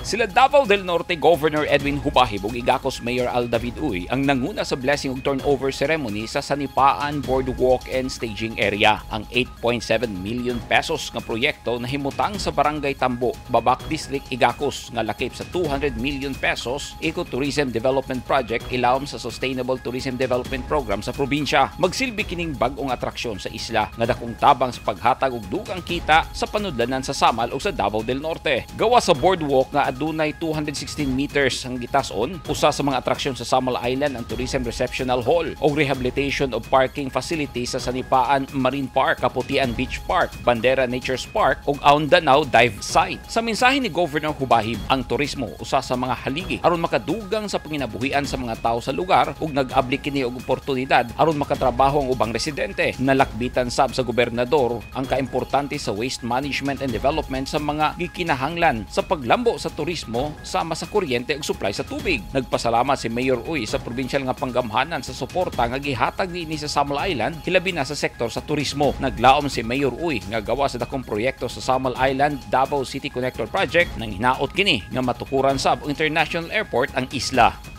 Sila Davao del Norte Governor Edwin Hubahib ug Igacos Mayor Al David Uy ang nanguna sa blessing ug turnover ceremony sa Sanipaan Boardwalk and Staging Area. Ang 8.7 million pesos nga proyekto na himutang sa Barangay Tambo, Babak District, Igacos nga lakip sa 200 million pesos Ecotourism Development Project ilawom sa Sustainable Tourism Development Program sa probinsya. Magsilbi kining bag-ong atraksyon sa isla nga dakong tabang sa paghatag og dugang kita sa panudlanan sa Samal ug sa Davao del Norte. Gawa sa boardwalk nga adunay 216 meters ang gitas-on, usa sa mga atraksyon sa Samal Island ang Tourism Receptional Hall o rehabilitation of parking facilities sa Sanipaan Marine Park, Kaputian Beach Park, Bandera Nature's Park ug Aundanao Dive Site. Sa mensahe ni Governor Hubahib, ang turismo usa sa mga haligi aron makadugang sa panginabuhian sa mga tao sa lugar ug nag-abli kini og oportunidad aron makatrabaho ang ubang residente. Nalakbitan sab sa gobernador ang kaimportante sa waste management and development sa mga gikinahanglan sa paglambo sa turismo sama sa kuryente ug supply sa tubig. Nagpasalamat si Mayor Uy sa probinsyal nga panggamhanan sa suporta nga gihatag niini sa Samal Island hilabi na sa sektor sa turismo. Naglaom si Mayor Uy nga gawa sa dakong proyekto sa Samal Island Davao City Connector Project nang hinaot kini nga matukuran sab ang International Airport ang isla.